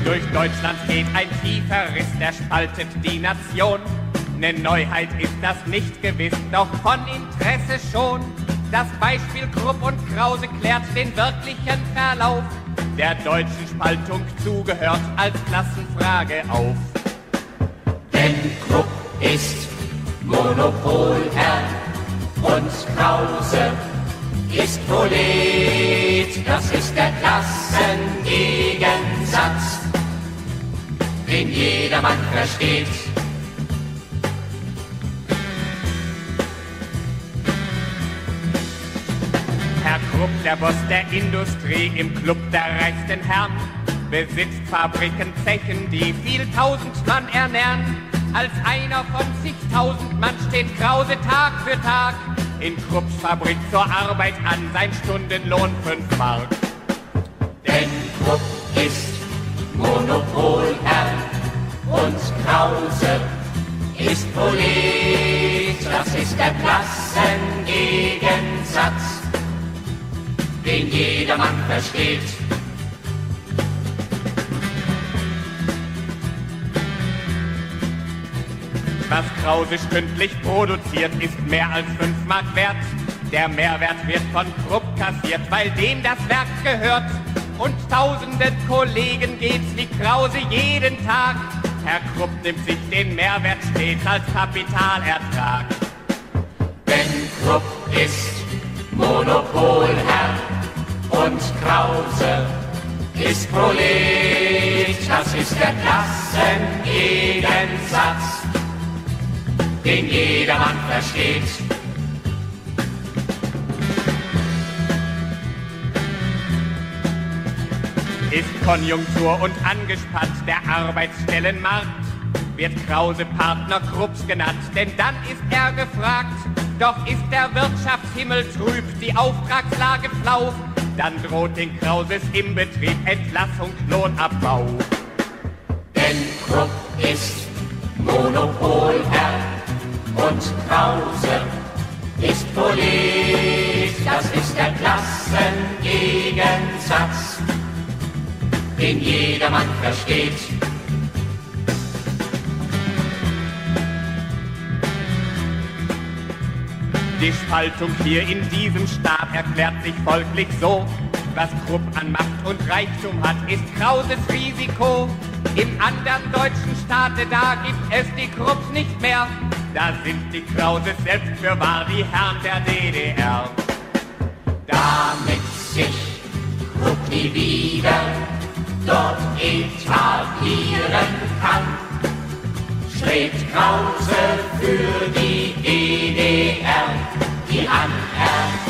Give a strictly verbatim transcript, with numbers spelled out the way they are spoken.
Durch Deutschland geht ein tiefer Riss, der spaltet die Nation. Ne Neuheit ist das nicht gewiss, doch von Interesse schon. Das Beispiel Krupp und Krause klärt den wirklichen Verlauf der deutschen Spaltung zugehört als Klassenfrage auf. Denn Krupp ist Monopolherr und Krause ist Prolet. Das ist der Klassengegensatz, den jedermann versteht. Herr Krupp, der Boss der Industrie, im Club der reichsten Herren, besitzt Fabriken, Zechen, die viel tausend Mann ernähren. Als einer von zigtausend Mann steht Krause Tag für Tag in Krupps Fabrik zur Arbeit an, sein Stundenlohn fünf Mark. Denn Krupp ist Monopolherr und Krause ist Prolet. Das ist der Klassengegensatz, den jedermann versteht. Was Krause stündlich produziert, ist mehr als fünf Mark wert. Der Mehrwert wird von Krupp kassiert, weil dem das Werk gehört. Und tausenden Kollegen geht's wie Krause jeden Tag. Herr Krupp nimmt sich den Mehrwert stets als Kapitalertrag. Denn Krupp ist Monopolherr und Krause ist Prolet. Das ist der Klassengegensatz, den jedermann versteht. Ist Konjunktur und angespannt der Arbeitsstellenmarkt, wird Krause Partner Krupps genannt, denn dann ist er gefragt. Doch ist der Wirtschaftshimmel trüb, die Auftragslage flau, dann droht den Krauses im Betrieb Entlassung, Lohnabbau. Denn Krupp ist Monopolherr und Krause ist Prolet. Das ist der Klassengegensatz, den jedermann versteht. Die Spaltung hier in diesem Staat erklärt sich folglich so: Was Krupp an Macht und Reichtum hat, ist Krauses Risiko. Im anderen deutschen Staate, da gibt es die Krupps nicht mehr. Da sind die Krauses selbst für wahr die Herren der D D R. Damit sich Krupp nie wieder dort etablieren kann, strebt Krause für die D D R die Anerkennung